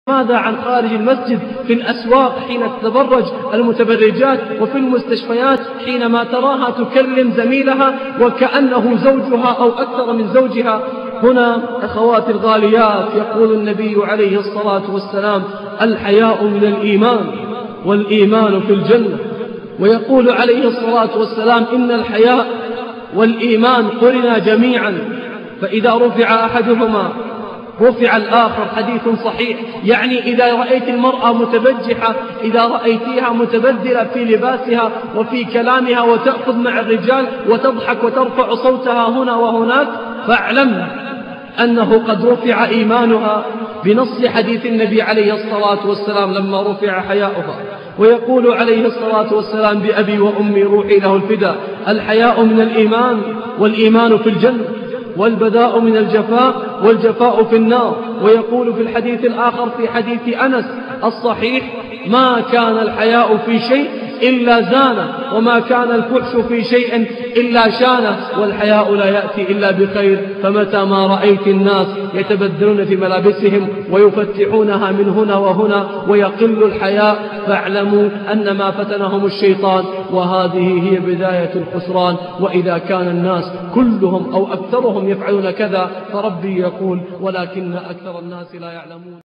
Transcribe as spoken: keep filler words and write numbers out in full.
ماذا عن خارج المسجد في الأسواق حين تتبرج المتبرجات، وفي المستشفيات حينما تراها تكلم زميلها وكأنه زوجها أو أكثر من زوجها؟ هنا أخواتي الغاليات يقول النبي عليه الصلاة والسلام: الحياء من الإيمان والإيمان في الجنة. ويقول عليه الصلاة والسلام: إن الحياء والإيمان قرنا جميعا، فإذا رفع أحدهما رفع الآخر. حديث صحيح. يعني إذا رأيت المرأة متبجحة، إذا رأيتها متبذلة في لباسها وفي كلامها وتأخذ مع الرجال وتضحك وترفع صوتها هنا وهناك، فاعلم أنه قد رفع إيمانها بنص حديث النبي عليه الصلاة والسلام لما رفع حياؤها. ويقول عليه الصلاة والسلام: بأبي وأمي روحي له الفداء، الحياء من الإيمان والإيمان في الجنة، والبذاء من الجفاء والجفاء في النار. ويقول في الحديث الآخر في حديث أنس الصحيح: ما كان الحياء في شيء إلا زانه، وما كان الفحش في شيء إلا شانه، والحياء لا يأتي إلا بخير. فمتى ما رأيت الناس يتبذلون في ملابسهم ويفتحونها من هنا وهنا ويقل الحياء، فاعلموا أن ما فتنهم الشيطان، وهذه هي بداية الخسران. وإذا كان الناس كلهم أو أكثرهم يفعلون كذا، فربي يقول: ولكن أكثر الناس لا يعلمون.